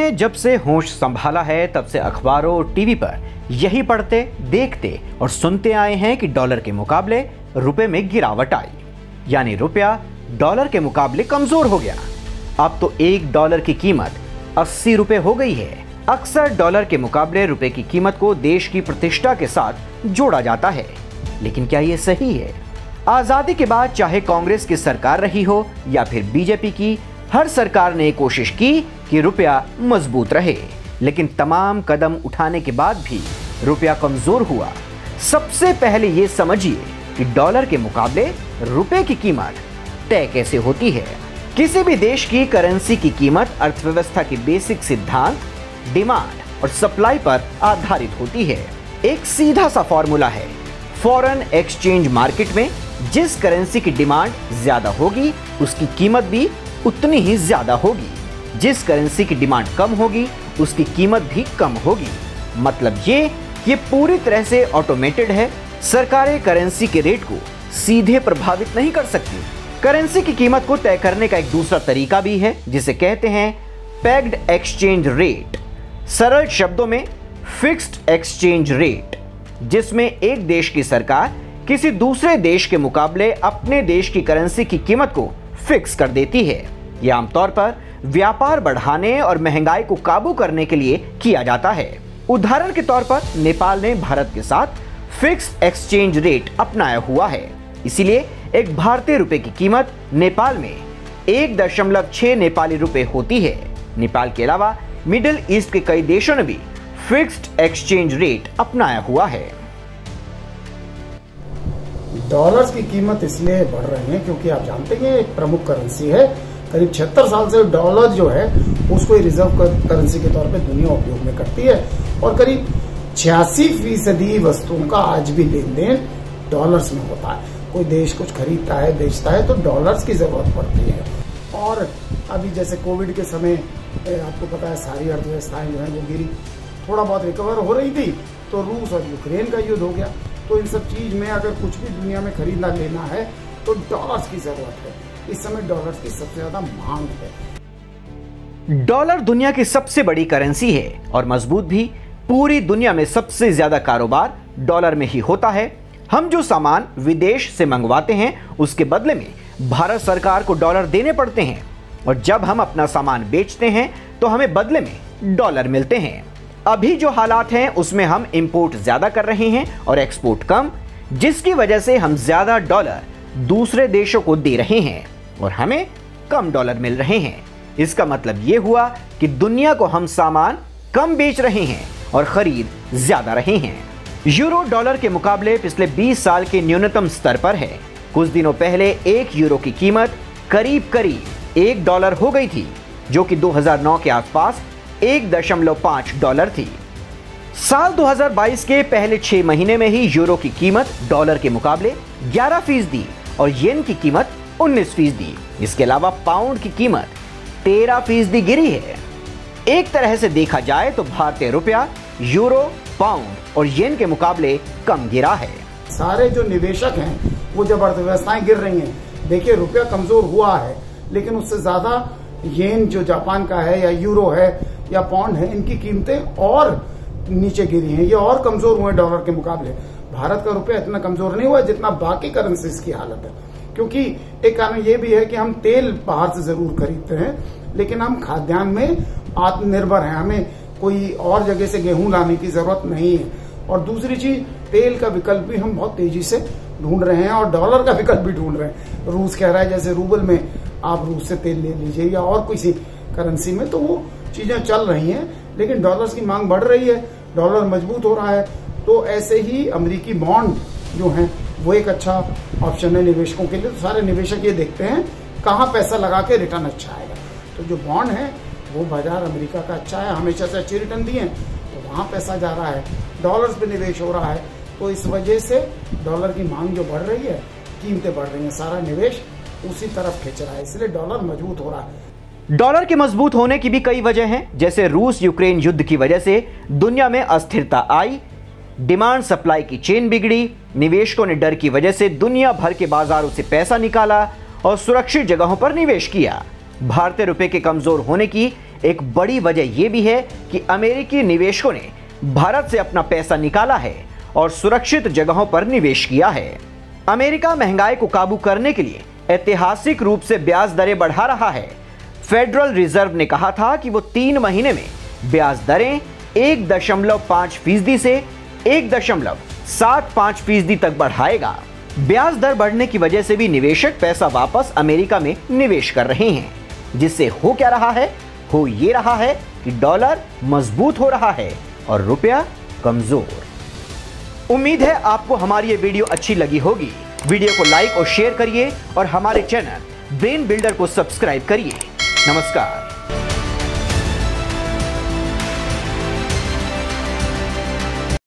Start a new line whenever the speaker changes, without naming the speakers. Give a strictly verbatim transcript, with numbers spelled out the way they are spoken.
हमने जब से होश संभाला है तब से अखबारों और टीवी पर यही पढ़ते, देखते और सुनते आए हैं कि डॉलर के मुकाबले रुपए में गिरावट आई, यानी रुपया डॉलर के मुकाबले कमजोर हो गया। अब तो एक डॉलर की कीमत अस्सी रुपए हो गई है। अक्सर डॉलर के मुकाबले रुपए की कीमत को देश की प्रतिष्ठा के साथ जोड़ा जाता है, लेकिन क्या ये सही है? आजादी के बाद चाहे कांग्रेस की सरकार रही हो या फिर बीजेपी की, हर सरकार ने कोशिश की कि रुपया मजबूत रहे, लेकिन तमाम कदम उठाने के बाद भी रुपया कमजोर हुआ। सबसे पहले ये समझिए कि डॉलर के मुकाबले रुपए की कीमत तय कैसे होती है। किसी भी देश की करेंसी की कीमत अर्थव्यवस्था के बेसिक सिद्धांत, डिमांड और सप्लाई पर आधारित होती है। एक सीधा सा फॉर्मूला है, फॉरेन एक्सचेंज मार्केट में जिस करेंसी की डिमांड ज्यादा होगी उसकी कीमत भी उतनी ही ज्यादा होगी, जिस करेंसी की डिमांड कम होगी उसकी कीमत भी कम होगी। मतलब ये ये पूरी तरह से ऑटोमेटेड है। सरकारें करेंसी के रेट को सीधे प्रभावित नहीं कर सकती। करेंसी की कीमत को तय करने का एक दूसरा तरीका भी है, जिसे कहते हैं पेग्ड एक्सचेंज रेट, सरल शब्दों में फिक्स्ड एक्सचेंज रेट, जिसमें एक देश की सरकार किसी दूसरे देश के मुकाबले अपने देश की करेंसी की कीमत को फिक्स कर देती है। यह आमतौर पर व्यापार बढ़ाने और महंगाई को काबू करने के लिए किया जाता है। उदाहरण के तौर पर नेपाल ने भारत के साथ फिक्स्ड एक्सचेंज रेट अपनाया हुआ है। इसीलिए एक भारतीय रुपए की कीमत नेपाल में एक दशमलव छह नेपाली रुपए होती है। नेपाल के अलावा मिडिल ईस्ट के कई देशों ने भी फिक्स्ड एक्सचेंज रेट अपनाया हुआ है।
डॉलर्स की कीमत इसलिए बढ़ रही है क्योंकि आप जानते हैं एक प्रमुख करेंसी है। करीब छिहत्तर साल से डॉलर जो है उसको रिजर्व करेंसी के तौर पे दुनिया उपयोग में करती है और करीब छियासी फीसदी वस्तुओं का आज भी लेन देन डॉलर्स में होता है। कोई देश कुछ खरीदता है, बेचता है तो डॉलर्स की जरूरत पड़ती है। और अभी जैसे कोविड के समय आपको पता है सारी अर्थव्यवस्थाएं जो है वो गिरी, थोड़ा बहुत रिकवर हो रही थी तो रूस और यूक्रेन का युद्ध हो गया। तो इन सब चीज में अगर कुछ भी दुनिया में खरीदना लेना है तो डॉलर्स की जरूरत है। इस समय डॉलर्स की सबसे ज्यादा मांग है।
डॉलर दुनिया की सबसे बड़ी करेंसी है और मजबूत भी। पूरी दुनिया में सबसे ज्यादा कारोबार डॉलर में ही होता है। हम जो सामान विदेश से मंगवाते हैं उसके बदले में भारत सरकार को डॉलर देने पड़ते हैं, और जब हम अपना सामान बेचते हैं तो हमें बदले में डॉलर मिलते हैं। अभी जो हालात हैं उसमें हम इंपोर्ट ज्यादा कर रहे हैं और एक्सपोर्ट कम, जिसकी वजह से हम ज्यादा डॉलर दूसरे देशों को दे रहे हैं और हमें कम डॉलर मिल रहे हैं। इसका मतलब यह हुआ कि दुनिया को हम सामान कम बेच रहे हैं और खरीद ज्यादा रहे हैं। यूरो डॉलर के मुकाबले पिछले बीस साल के न्यूनतम स्तर पर है। कुछ दिनों पहले एक यूरो की कीमत करीब करीब एक डॉलर हो गई थी, जो कि दो हज़ार नौ के आसपास एक दशमलव पाँच डॉलर थी। साल दो हज़ार बाईस के पहले छह महीने में ही यूरो की कीमत डॉलर के मुकाबले ग्यारह फीसदी और येन की कीमत उन्नीस फीसदी, इसके अलावा पाउंड की कीमत तेरह फीसदी गिरी है। एक तरह से देखा जाए तो भारतीय रुपया यूरो, पाउंड और येन के मुकाबले कम गिरा है।
सारे जो निवेशक हैं वो जब अर्थव्यवस्थाएं गिर रही हैं, देखिए रुपया कमजोर हुआ है, लेकिन उससे ज्यादा येन जो जापान का है या यूरो है या पाउंड है, इनकी कीमतें और नीचे गिरी हैं, ये और कमजोर हुए डॉलर के मुकाबले। भारत का रुपया इतना कमजोर नहीं हुआ जितना बाकी करेंसीज की हालत है, क्योंकि एक कारण ये भी है कि हम तेल बाहर से जरूर खरीदते हैं, लेकिन हम खाद्यान्न में आत्मनिर्भर हैं, हमें कोई और जगह से गेहूं लाने की जरूरत नहीं है। और दूसरी चीज, तेल का विकल्प भी हम बहुत तेजी से ढूंढ रहे हैं और डॉलर का विकल्प भी ढूंढ रहे हैं। रूस कह रहा है जैसे रूबल में आप रूस से तेल ले लीजिए या और किसी करेंसी में, तो वो चीजें चल रही हैं, लेकिन डॉलर्स की मांग बढ़ रही है, डॉलर मजबूत हो रहा है। तो ऐसे ही अमेरिकी बॉन्ड जो हैं वो एक अच्छा ऑप्शन है निवेशकों के लिए। तो सारे निवेशक ये देखते हैं कहाँ पैसा लगा के रिटर्न अच्छा आएगा। तो जो बॉन्ड है वो बाजार अमेरिका का अच्छा है, हमेशा से अच्छी रिटर्न दिए, तो वहां पैसा जा रहा है, डॉलर्स पे निवेश हो रहा है। तो इस वजह से डॉलर की मांग जो बढ़ रही है, कीमतें बढ़ रही हैं, सारा निवेश उसी तरफ खिंच रहा है, इसलिए डॉलर मजबूत हो रहा है।
डॉलर के मजबूत होने की भी कई वजह हैं, जैसे रूस यूक्रेन युद्ध की वजह से दुनिया में अस्थिरता आई, डिमांड सप्लाई की चेन बिगड़ी, निवेशकों ने डर की वजह से दुनिया भर के बाजारों से पैसा निकाला और सुरक्षित जगहों पर निवेश किया। भारतीय रुपए के कमजोर होने की एक बड़ी वजह यह भी है कि अमेरिकी निवेशकों ने भारत से अपना पैसा निकाला है और सुरक्षित जगहों पर निवेश किया है। अमेरिका महंगाई को काबू करने के लिए ऐतिहासिक रूप से ब्याज दरें बढ़ा रहा है। फेडरल रिजर्व ने कहा था कि वो तीन महीने में ब्याज दरें एक दशमलव पांच फीसदी से एक दशमलव सात पांच फीसदी तक बढ़ाएगा। ब्याज दर बढ़ने की वजह से भी निवेशक पैसा वापस अमेरिका में निवेश कर रहे हैं, जिससे हो क्या रहा है? हो ये रहा है कि डॉलर मजबूत हो रहा है और रुपया कमजोर। उम्मीद है आपको हमारी ये वीडियो अच्छी लगी होगी। वीडियो को लाइक और शेयर करिए और हमारे चैनल ब्रेन बिल्डर को सब्सक्राइब करिए। नमस्कार।